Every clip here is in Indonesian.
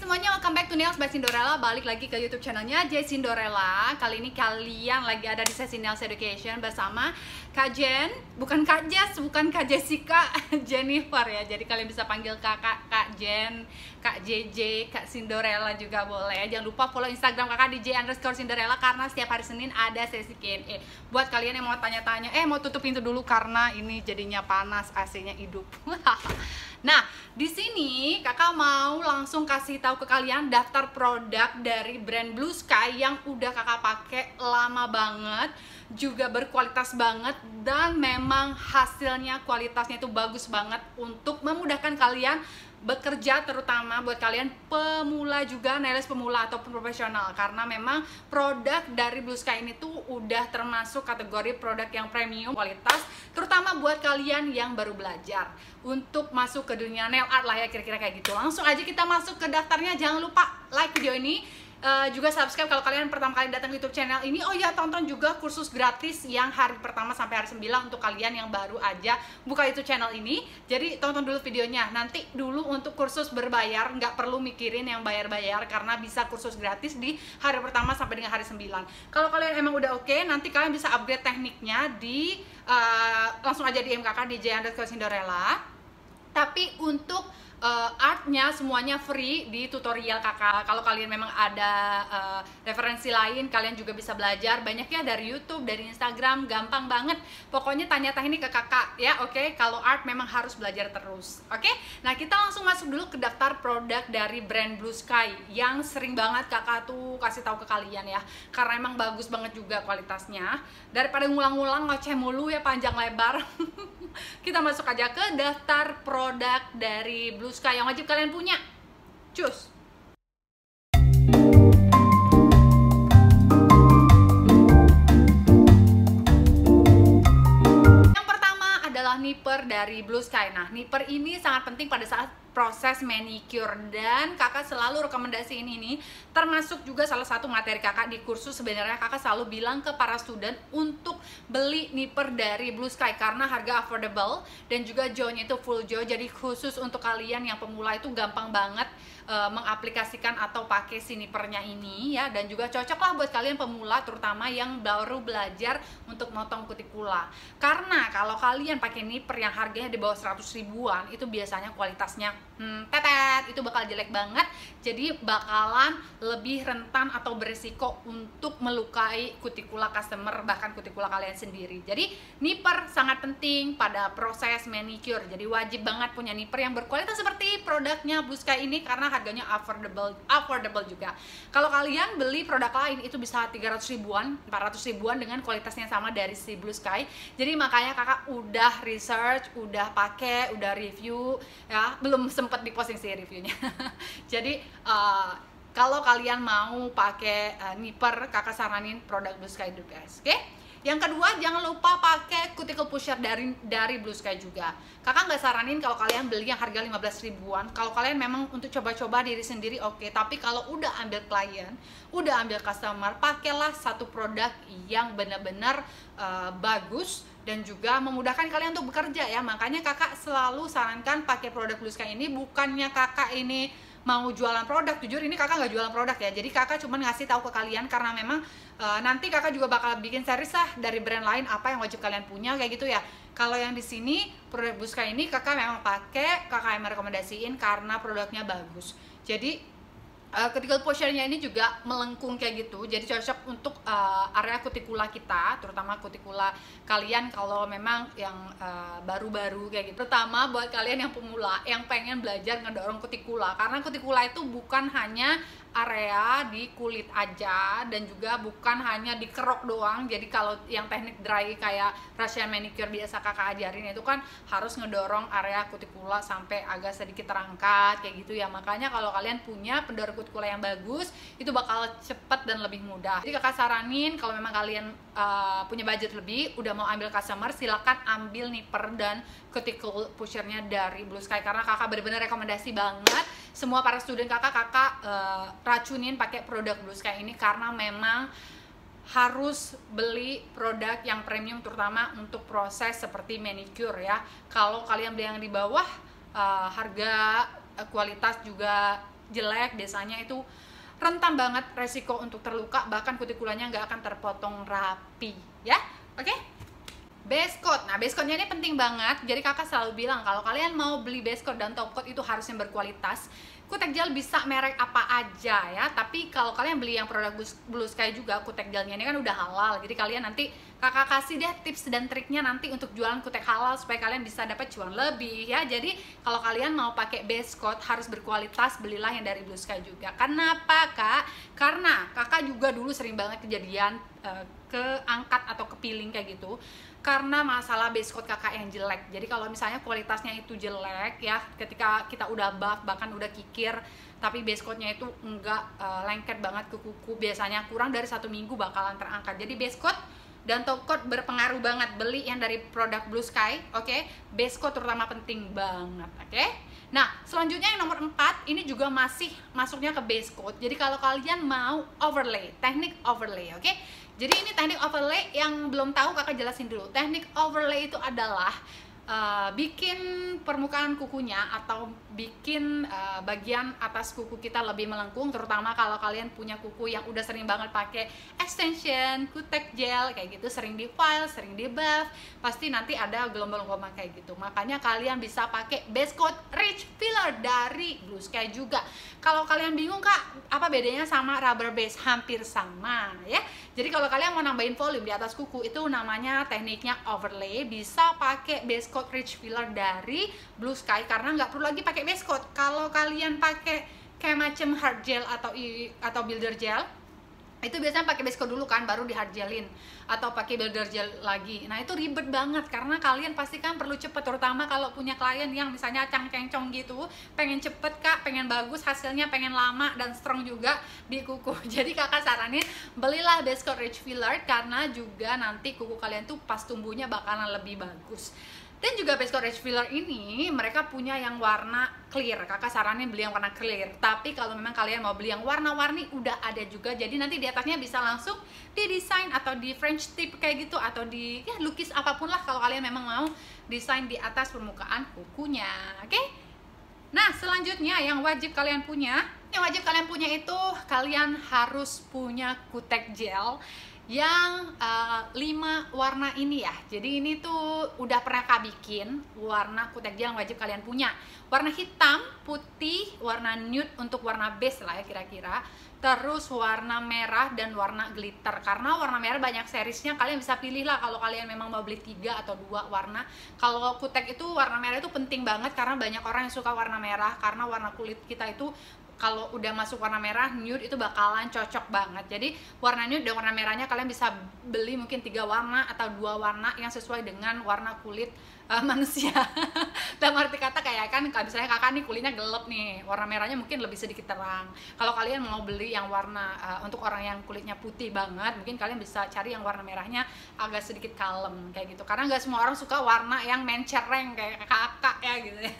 semuanya, welcome back to Nails by Cinderella. Balik lagi ke YouTube channelnya J Cinderella. Kali ini kalian lagi ada di sesi Nails Education bersama Kak Jen, bukan Kak Jess, bukan Kak Jessica, Jennifer ya. Jadi kalian bisa panggil kakak, Kak Jen, Kak JJ, Kak Cinderella juga boleh. Jangan lupa follow Instagram kakak di j_Cinderella karena setiap hari Senin ada sesi Q&A. Buat kalian yang mau tanya-tanya, mau tutup pintu dulu karena ini jadinya panas, AC-nya hidup. Nah, di sini kakak mau langsung kasih tahu ke kalian daftar produk dari brand Blue Sky yang udah kakak pakai lama banget, juga berkualitas banget, dan memang hasilnya kualitasnya itu bagus banget untuk memudahkan kalian bekerja, terutama buat kalian pemula juga, nails pemula ataupun profesional, karena memang produk dari Blue Sky ini tuh udah termasuk kategori produk yang premium kualitas, terutama buat kalian yang baru belajar untuk masuk ke dunia nail art lah ya, kira-kira kayak gitu. Langsung aja kita masuk ke daftarnya. Jangan lupa like video ini, juga subscribe kalau kalian pertama kali datang ke YouTube channel ini. Oh ya, tonton juga kursus gratis yang hari pertama sampai hari 9 untuk kalian yang baru aja buka YouTube channel ini. Jadi tonton dulu videonya. Nanti dulu untuk kursus berbayar, nggak perlu mikirin yang bayar-bayar karena bisa kursus gratis di hari pertama sampai dengan hari 9. Kalau kalian emang udah oke, nanti kalian bisa upgrade tekniknya di langsung aja DM kakak di j_Cinderella. Tapi untuk artnya semuanya free di tutorial kakak. Kalau kalian memang ada referensi lain, kalian juga bisa belajar banyak ya dari YouTube, dari Instagram, gampang banget. Pokoknya tanya-tanya ke kakak ya, oke? Kalau art memang harus belajar terus, oke? Nah, kita langsung masuk dulu ke daftar produk dari brand Blue Sky yang sering banget kakak tuh kasih tahu ke kalian ya, karena emang bagus banget juga kualitasnya. Daripada ngulang-ngulang ngoceh mulu ya panjang lebar. Kita masuk aja ke daftar produk dari Blue Sky yang wajib kalian punya. Cus. Yang pertama adalah nipper dari Blue Sky. Nah, nipper ini sangat penting pada saat proses manicure, dan kakak selalu rekomendasiin ini, termasuk juga salah satu materi kakak di kursus. Sebenarnya kakak selalu bilang ke para student untuk beli nipper dari Blue Sky karena harga affordable dan juga jaw-nya itu full jaw. Jadi khusus untuk kalian yang pemula itu gampang banget mengaplikasikan atau pakai si nippernya ini ya, dan juga cocok lah buat kalian pemula, terutama yang baru belajar untuk motong kutikula. Karena kalau kalian pakai nipper yang harganya di bawah 100 ribuan, itu biasanya kualitasnya tetet, itu bakal jelek banget. Jadi bakalan lebih rentan atau berisiko untuk melukai kutikula customer, bahkan kutikula kalian sendiri. Jadi nipper sangat penting pada proses manicure. Jadi wajib banget punya nipper yang berkualitas seperti produknya Blue Sky ini, karena harganya affordable juga. Kalau kalian beli produk lain itu bisa 300 ribuan, 400 ribuan dengan kualitasnya sama dari si Blue Sky. Jadi makanya kakak udah research, udah pakai, udah review ya, belum sempet diposting sih reviewnya. Jadi kalau kalian mau pakai nipper, kakak saranin produk Blue Sky the best, oke? Yang kedua, jangan lupa pakai cuticle pusher dari Blue Sky juga. Kakak nggak saranin kalau kalian beli yang harga 15 ribuan. Kalau kalian memang untuk coba-coba diri sendiri, oke. Tapi kalau udah ambil klien, udah ambil customer, pakailah satu produk yang benar-benar bagus dan juga memudahkan kalian untuk bekerja ya. Makanya kakak selalu sarankan pakai produk Blue Sky ini. Bukannya kakak ini mau jualan produk, jujur ini kakak nggak jualan produk ya. Jadi kakak cuma ngasih tahu ke kalian karena memang nanti kakak juga bakal bikin series lah dari brand lain apa yang wajib kalian punya kayak gitu ya. Kalau yang di sini produk Blue Sky ini kakak memang pakai, kakak yang merekomendasiin karena produknya bagus. Jadi cuticle pushernya ini juga melengkung kayak gitu, jadi cocok untuk area kutikula kita, terutama kutikula kalian kalau memang yang baru-baru kayak gitu. Terutama buat kalian yang pemula yang pengen belajar ngedorong kutikula, karena kutikula itu bukan hanya area di kulit aja dan juga bukan hanya di kerok doang. Jadi kalau yang teknik dry kayak Russian manicure biasa kakak ajarin itu kan harus ngedorong area kutikula sampai agak sedikit terangkat kayak gitu ya. Makanya kalau kalian punya pendorong kutikula yang bagus, itu bakal cepet dan lebih mudah. Jadi kakak saranin kalau memang kalian punya budget lebih, udah mau ambil customer, silakan ambil nipper dan cuticle pushernya dari Blue Sky, karena kakak bener-bener rekomendasi banget semua para student kakak racunin pakai produk Blue Sky ini, karena memang harus beli produk yang premium, terutama untuk proses seperti manicure ya. Kalau kalian beli yang di bawah, harga kualitas juga jelek biasanya itu rentan banget resiko untuk terluka, bahkan kutikulanya nggak akan terpotong rapi ya. Oke? Base coat. Nah, base coatnya ini penting banget. Jadi kakak selalu bilang kalau kalian mau beli base coat dan top coat itu harus yang berkualitas. Kutek gel bisa merek apa aja ya, tapi kalau kalian beli yang produk Blue Sky juga, kutek gelnya ini kan udah halal. Jadi kalian nanti kakak kasih deh tips dan triknya nanti untuk jualan kutek halal supaya kalian bisa dapat cuan lebih ya. Jadi kalau kalian mau pakai base coat harus berkualitas, belilah yang dari Blue Sky juga. Kenapa kak? Karena kakak juga dulu sering banget kejadian keangkat atau kepiling kayak gitu karena masalah base coat kakak yang jelek. Jadi kalau misalnya kualitasnya itu jelek ya, ketika kita udah buff bahkan udah kikir tapi base coatnya itu enggak lengket banget ke kuku, biasanya kurang dari 1 minggu bakalan terangkat. Jadi base coat dan top coat berpengaruh banget. Beli yang dari produk Blue Sky, oke? Base coat terutama penting banget, oke? Nah, selanjutnya yang nomor 4, ini juga masih masuknya ke base coat. Jadi kalau kalian mau overlay, teknik overlay, oke? Jadi ini teknik overlay yang belum tahu kakak jelasin dulu. Teknik overlay itu adalah bikin permukaan kukunya atau bikin bagian atas kuku kita lebih melengkung, terutama kalau kalian punya kuku yang udah sering banget pakai extension, kutek gel kayak gitu, sering di file, sering di buff, pasti nanti ada gelombang-gelombang kayak gitu. Makanya kalian bisa pakai base coat ridge filler dari Blue Sky juga. Kalau kalian bingung kak, apa bedanya sama rubber base? Hampir sama ya. Jadi kalau kalian mau nambahin volume di atas kuku, itu namanya tekniknya overlay. Bisa pakai base coat ridge filler dari Blue Sky karena nggak perlu lagi pakai base coat. Kalau kalian pakai kayak macam hard gel atau builder gel, itu biasanya pakai base coat dulu kan, baru di hard gelin atau pakai builder gel lagi. Nah itu ribet banget karena kalian pasti kan perlu cepet, terutama kalau punya klien yang misalnya cang-cengcong gitu, pengen cepet kak, pengen bagus hasilnya, pengen lama dan strong juga di kuku. Jadi kakak saranin belilah base coat ridge filler karena juga nanti kuku kalian tuh pas tumbuhnya bakalan lebih bagus. Dan juga base coat ridge filler ini mereka punya yang warna clear. Kakak saranin beli yang warna clear. Tapi kalau memang kalian mau beli yang warna-warni udah ada juga. Jadi nanti di atasnya bisa langsung didesain atau di French tip kayak gitu, atau di ya lukis apapun lah kalau kalian memang mau desain di atas permukaan kukunya. Oke? Nah, selanjutnya yang wajib kalian punya, itu kalian harus punya kutek gel yang 5 warna ini ya. Jadi ini tuh udah pernah kak bikin warna kutek gel yang wajib kalian punya. Warna hitam, putih, warna nude untuk warna base lah ya kira-kira. Terus warna merah dan warna glitter. Karena warna merah banyak seriesnya, kalian bisa pilih lah kalau kalian memang mau beli 3 atau 2 warna. Kalau kutek itu warna merah itu penting banget karena banyak orang yang suka warna merah, karena warna kulit kita itu kalau udah masuk warna merah, nude itu bakalan cocok banget. Jadi warna nude dan warna merahnya kalian bisa beli mungkin 3 warna atau 2 warna yang sesuai dengan warna kulit manusia. Dalam arti kata kayak kan misalnya kakak nih kulitnya gelap nih, warna merahnya mungkin lebih sedikit terang. Kalau kalian mau beli yang warna untuk orang yang kulitnya putih banget, mungkin kalian bisa cari yang warna merahnya agak sedikit kalem kayak gitu. Karena nggak semua orang suka warna yang mencereng kayak kakak ya gitu ya.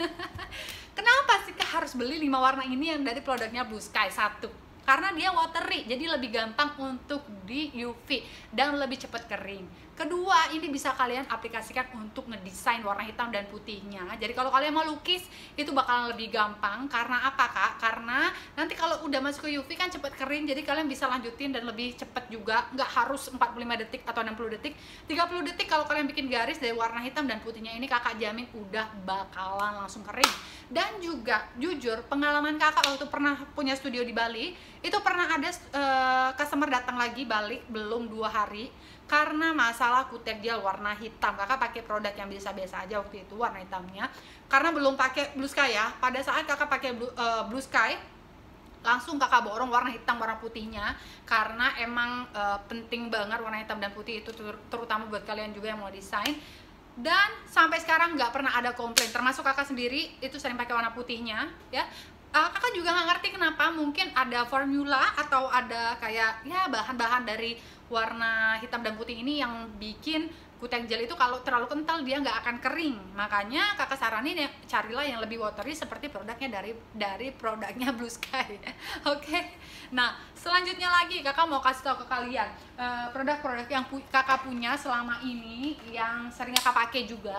Kenapa sih kak harus beli 5 warna ini yang dari produknya Blue Sky? 1, karena dia watery, jadi lebih gampang untuk di UV dan lebih cepat kering. Kedua, ini bisa kalian aplikasikan untuk ngedesain warna hitam dan putihnya. Jadi kalau kalian mau lukis, itu bakalan lebih gampang. Karena apa kak? Karena nanti kalau udah masuk ke UV kan cepat kering, jadi kalian bisa lanjutin dan lebih cepat juga. Nggak harus 45 detik atau 60 detik. 30 detik kalau kalian bikin garis dari warna hitam dan putihnya ini, kakak jamin udah bakalan langsung kering. Dan juga, jujur, pengalaman kakak waktu pernah punya studio di Bali, itu pernah ada customer datang lagi balik belum 2 hari karena masalah kutek gel warna hitam. Kakak pakai produk yang biasa-biasa aja waktu itu warna hitamnya, karena belum pakai Blue Sky ya. Pada saat kakak pakai Blue Sky, langsung kakak borong warna hitam warna putihnya, karena emang penting banget warna hitam dan putih itu, terutama buat kalian juga yang mau desain. Dan sampai sekarang nggak pernah ada komplain, termasuk kakak sendiri itu sering pakai warna putihnya ya. Kakak juga nggak ngerti kenapa, mungkin ada formula atau ada kayak ya bahan-bahan dari warna hitam dan putih ini yang bikin kutek gel itu kalau terlalu kental dia nggak akan kering. Makanya kakak saranin ya carilah yang lebih watery seperti produknya dari produknya Blue Sky. Oke. Nah selanjutnya lagi kakak mau kasih tahu ke kalian produk-produk yang kakak punya selama ini yang sering kakak pakai juga.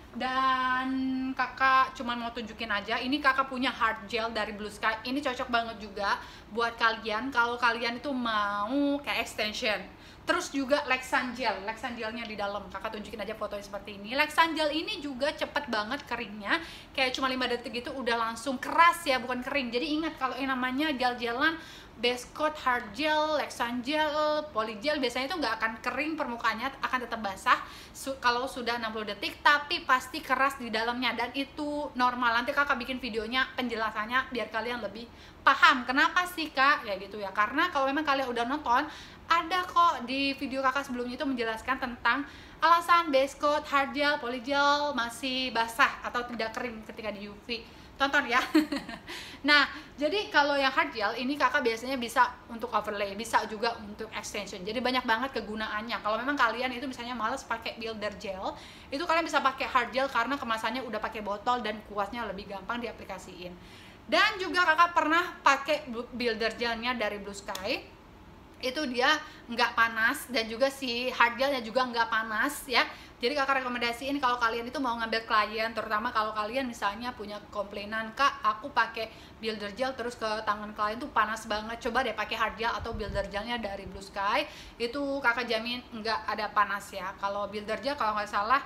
Dan kakak cuman mau tunjukin aja, ini kakak punya hard gel dari Blue Sky. Ini cocok banget juga buat kalian kalau kalian itu mau kayak extension. Terus juga Lexan gelnya di dalam, kakak tunjukin aja fotonya seperti ini. Lexan gel ini juga cepet banget keringnya, kayak cuma 5 detik itu udah langsung keras ya, bukan kering. Jadi ingat kalau yang namanya gel-gelan base coat, hard gel, Lexan gel, polygel biasanya itu nggak akan kering, permukaannya akan tetap basah kalau sudah 60 detik, tapi pasti keras di dalamnya, dan itu normal. Nanti kakak bikin videonya penjelasannya biar kalian lebih paham kenapa sih kak ya gitu ya. Karena kalau memang kalian udah nonton, ada kok di video kakak sebelumnya itu menjelaskan tentang alasan base coat, hard gel, polygel masih basah atau tidak kering ketika di UV. Tonton ya. Nah, jadi kalau yang hard gel ini kakak biasanya bisa untuk overlay, bisa juga untuk extension. Jadi banyak banget kegunaannya. Kalau memang kalian itu misalnya males pakai builder gel, itu kalian bisa pakai hard gel karena kemasannya udah pakai botol dan kuasnya lebih gampang diaplikasiin. Dan juga kakak pernah pakai builder gelnya dari Blue Sky. Itu dia nggak panas, dan juga si hard gelnya juga nggak panas ya. Jadi kakak rekomendasiin kalau kalian itu mau ngambil klien, terutama kalau kalian misalnya punya komplainan, kak aku pakai builder gel terus ke tangan klien tuh panas banget, coba deh pakai hard gel atau builder gelnya dari Blue Sky. Itu kakak jamin nggak ada panas ya. Kalau builder gel kalau nggak salah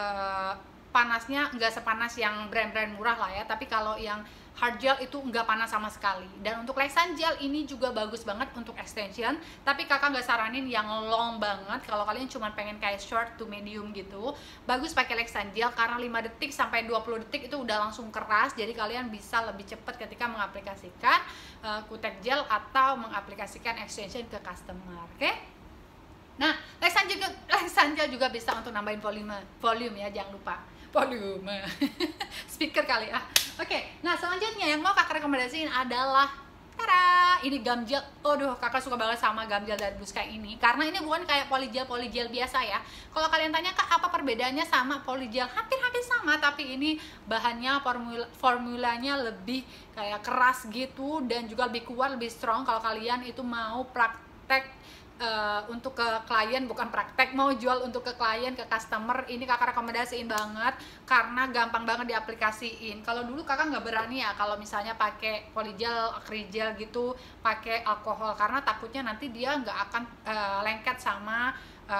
panasnya nggak sepanas yang brand-brand murah lah ya, tapi kalau yang hard gel itu nggak panas sama sekali. Dan untuk Lexan gel ini juga bagus banget untuk extension, tapi kakak nggak saranin yang long banget. Kalau kalian cuma pengen kayak short to medium gitu, bagus pakai Lexan gel karena 5 detik sampai 20 detik itu udah langsung keras, jadi kalian bisa lebih cepat ketika mengaplikasikan kutek gel atau mengaplikasikan extension ke customer. Oke? Nah, Lexan gel juga bisa untuk nambahin volume ya, jangan lupa volume. Speaker kali ya. Oke, nah selanjutnya yang mau kakak rekomendasiin adalah tada, ini gum gel. Aduh, kakak suka banget sama gum gel dari Blue Sky ini karena ini bukan kayak polygel biasa ya. Kalau kalian tanya kak apa perbedaannya sama polygel, hampir sama, tapi ini bahannya formulanya lebih kayak keras gitu dan juga lebih kuat, lebih strong. Kalau kalian itu mau praktek untuk ke klien, bukan praktek, mau jual untuk ke klien, ke customer, ini kakak rekomendasiin banget karena gampang banget diaplikasiin. Kalau dulu kakak nggak berani ya kalau misalnya pakai polygel, acrygel gitu, pakai alkohol karena takutnya nanti dia nggak akan lengket sama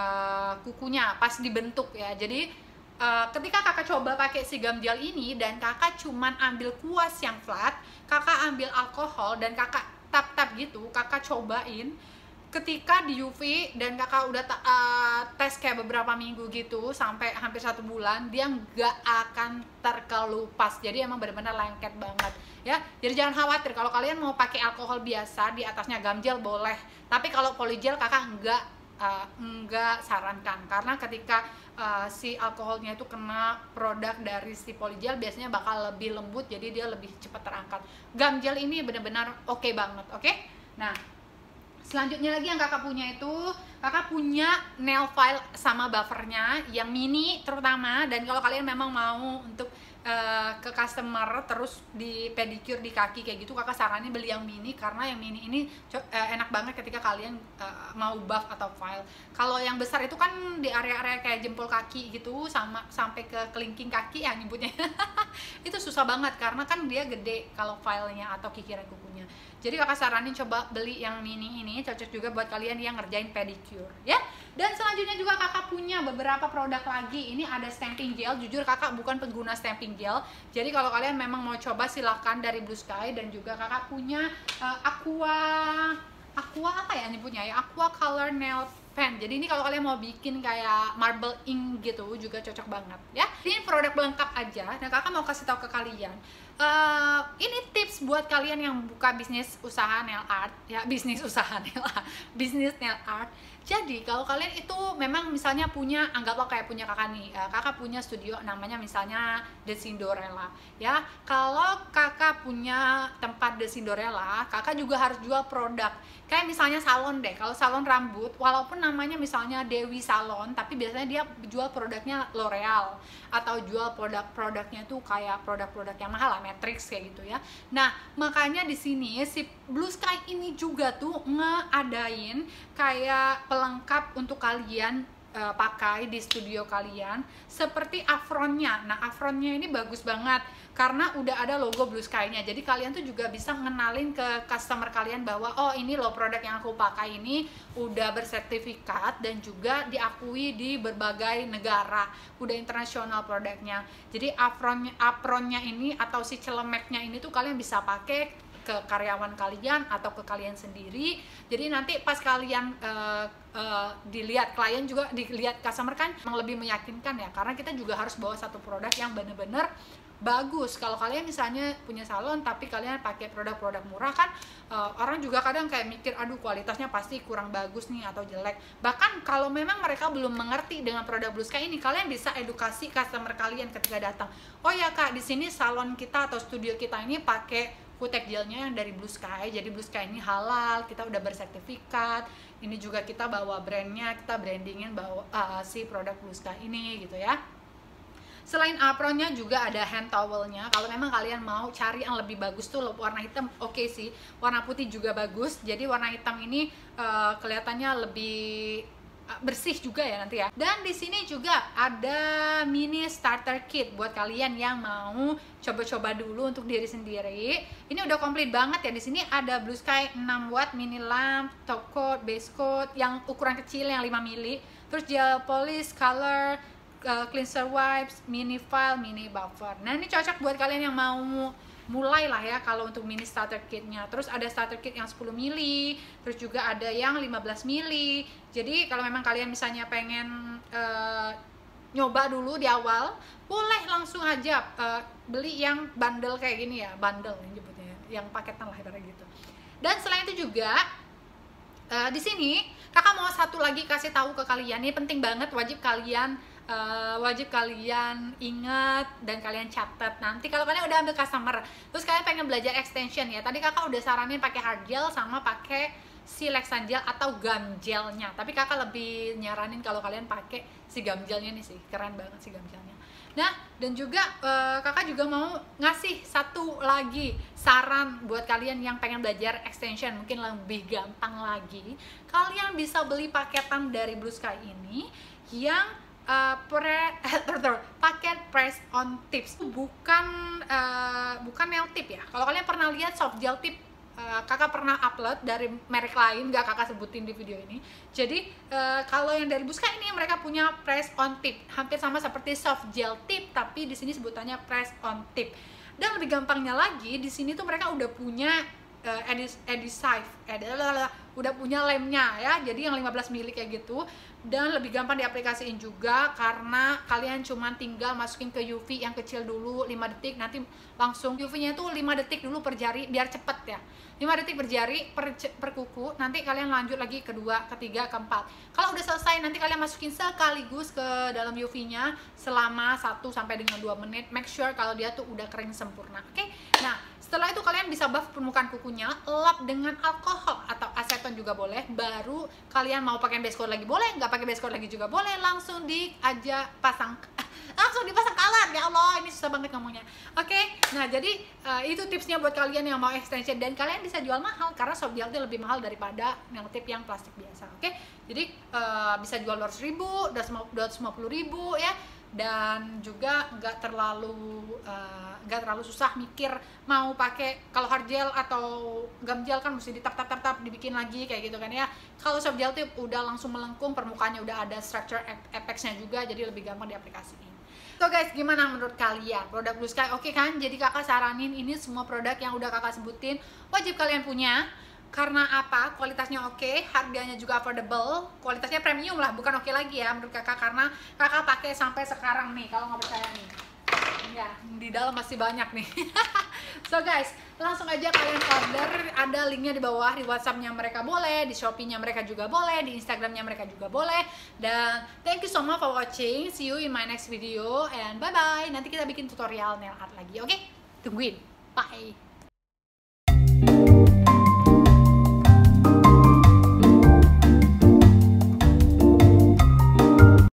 kukunya pas dibentuk ya. Jadi ketika kakak coba pakai si gum gel ini dan kakak cuman ambil kuas yang flat, kakak ambil alkohol dan kakak tap-tap gitu, kakak cobain ketika di UV dan kakak udah tes kayak beberapa minggu gitu sampai hampir 1 bulan, dia nggak akan terkelupas. Jadi emang benar-benar lengket banget ya. Jadi jangan khawatir kalau kalian mau pakai alkohol biasa di atasnya gum gel boleh, tapi kalau polygel kakak nggak sarankan karena ketika si alkoholnya itu kena produk dari si polygel biasanya bakal lebih lembut, jadi dia lebih cepat terangkat. Gum gel ini benar-benar oke banget. Oke? Nah, selanjutnya lagi yang kakak punya itu, kakak punya nail file sama buffernya yang mini terutama. Dan kalau kalian memang mau untuk ke customer terus di pedicure di kaki kayak gitu, kakak saranin beli yang mini karena yang mini ini enak banget ketika kalian mau buff atau file. Kalau yang besar itu kan di area-area kayak jempol kaki gitu sama sampai ke kelingking kaki ya nyebutnya. Itu susah banget karena kan dia gede kalau filenya atau kikiran kukunya. Jadi kakak saranin coba beli yang mini ini, cocok juga buat kalian yang ngerjain pedicure ya. Dan selanjutnya juga kakak punya beberapa produk lagi. Ini ada stamping gel, jujur kakak bukan pengguna stamping gel, jadi kalau kalian memang mau coba silahkan dari Blue Sky. Dan juga kakak punya aqua apa ya nyebutnya ya, aqua color nail pen. Jadi ini kalau kalian mau bikin kayak marble ink gitu juga cocok banget ya. Ini produk pelengkap aja. Nah kakak mau kasih tahu ke kalian, ini tips buat kalian yang buka bisnis usaha nail art ya, bisnis nail art. Jadi kalau kalian itu memang misalnya punya, anggaplah kayak punya kakak nih, kakak punya studio namanya misalnya The Cinderella ya. Kalau kakak punya tempat The Cinderella, kakak juga harus jual produk. Kayak misalnya salon deh, kalau salon rambut, walaupun namanya misalnya Dewi Salon, tapi biasanya dia jual produknya L'Oreal atau jual produk-produknya tuh kayak produk-produk yang mahal lah, Matrix kayak gitu ya. Nah makanya di sini si Blue Sky ini juga tuh ngeadain kayak pelengkap untuk kalian pakai di studio kalian seperti apronnya. Nah, apronnya ini bagus banget karena udah ada logo Blue Sky-nya. Jadi kalian tuh juga bisa ngenalin ke customer kalian bahwa oh ini loh produk yang aku pakai ini udah bersertifikat dan juga diakui di berbagai negara, udah internasional produknya. Jadi apronnya ini atau si celemeknya ini tuh kalian bisa pakai ke karyawan kalian atau ke kalian sendiri. Jadi nanti pas kalian dilihat klien juga dilihat customer kan memang lebih meyakinkan ya, karena kita juga harus bawa satu produk yang bener-bener bagus. Kalau kalian misalnya punya salon tapi kalian pakai produk-produk murah kan orang juga kadang kayak mikir aduh kualitasnya pasti kurang bagus nih atau jelek. Bahkan kalau memang mereka belum mengerti dengan produk Blue Sky ini, kalian bisa edukasi customer kalian ketika datang. Oh ya kak, di sini salon kita atau studio kita ini pakai kutek gelnya yang dari Blue Sky, jadi Blue Sky ini halal, kita udah bersertifikat. Ini juga kita bawa brandnya, kita brandingin bawa si produk Blue Sky ini gitu ya. Selain apronnya juga ada hand towelnya. Kalau memang kalian mau cari yang lebih bagus tuh warna hitam, oke sih. Warna putih juga bagus. Jadi warna hitam ini kelihatannya lebih bersih juga ya nanti ya. Dan di sini juga ada mini starter kit buat kalian yang mau coba-coba dulu untuk diri sendiri. Ini udah komplit banget ya. Di sini ada Blue Sky 6 watt mini lamp, top coat, base coat yang ukuran kecil yang 5 mili, terus gel polish, color, cleanser wipes, mini file, mini buffer. Nah ini cocok buat kalian yang mau mulai lah ya kalau untuk mini starter kitnya. Terus ada starter kit yang 10 mili, terus juga ada yang 15 mili. Jadi kalau memang kalian misalnya pengen nyoba dulu di awal, boleh langsung aja beli yang bundle kayak gini ya, bundle yang nyebutnya, yang paketan lah ibaratnya gitu. Dan selain itu juga di sini kakak mau satu lagi kasih tahu ke kalian, ini penting banget, wajib kalian ingat dan kalian catat. Nanti kalau kalian udah ambil customer terus kalian pengen belajar extension ya, tadi kakak udah saranin pakai hard gel sama pakai si Lexan gel atau gum gelnya, tapi kakak lebih nyaranin kalau kalian pakai si gum gelnya nih sih, keren banget si gum gelnya. Nah dan juga kakak juga mau ngasih satu lagi saran buat kalian yang pengen belajar extension mungkin lebih gampang lagi. Kalian bisa beli paketan dari Blue Sky ini yang paket press on tips, bukan nail tip ya. Kalau kalian pernah lihat soft gel tip, kakak pernah upload dari merek lain, gak kakak sebutin di video ini. Jadi kalau yang dari Blue Sky ini mereka punya press on tip, hampir sama seperti soft gel tip, tapi di sini sebutannya press on tip. Dan lebih gampangnya lagi, di sini tuh mereka udah punya adhesive, udah punya lemnya ya, jadi yang 15 mili kayak gitu. Dan lebih gampang diaplikasiin juga karena kalian cuma tinggal masukin ke UV yang kecil dulu 5 detik, nanti langsung UV-nya itu 5 detik dulu per jari biar cepet ya. 5 detik per jari per kuku, nanti kalian lanjut lagi kedua, ketiga, keempat. Kalau udah selesai nanti kalian masukin sekaligus ke dalam UV-nya selama 1 sampai dengan 2 menit. Make sure kalau dia tuh udah kering sempurna. Oke? Nah, setelah itu kalian bisa buff permukaan kukunya, lap dengan alkohol atau aseton juga boleh. Baru kalian mau pakai base coat lagi boleh, nggak pakai base coat lagi juga boleh, langsung dipasang color. Ya Allah, ini susah banget ngomongnya. Oke, nah jadi itu tipsnya buat kalian yang mau extension, dan kalian bisa jual mahal karena soft gel itu lebih mahal daripada nail tip yang plastik biasa. Oke, jadi bisa jual 200.000, 250.000 ya. Dan juga nggak terlalu susah mikir mau pakai. Kalau hard gel atau gum gel kan mesti ditap dibikin lagi kayak gitu kan ya. Kalau soft gel tuh udah langsung melengkung, permukaannya udah ada structure effects-nya juga, jadi lebih gampang diaplikasiin. So guys, gimana menurut kalian produk Blue Sky? Oke kan? Jadi kakak saranin ini semua produk yang udah kakak sebutin wajib kalian punya. Karena apa? Kualitasnya oke, harganya juga affordable, kualitasnya premium lah, bukan oke lagi ya menurut kakak, karena kakak pakai sampai sekarang nih. Kalau nggak percaya nih, ya di dalam masih banyak nih. So guys, langsung aja kalian order, ada linknya di bawah, di WhatsApp-nya mereka boleh, di Shopee-nya mereka juga boleh, di Instagram-nya mereka juga boleh. Dan thank you so much for watching, see you in my next video, and bye bye. Nanti kita bikin tutorial nail art lagi, oke? Tungguin, bye.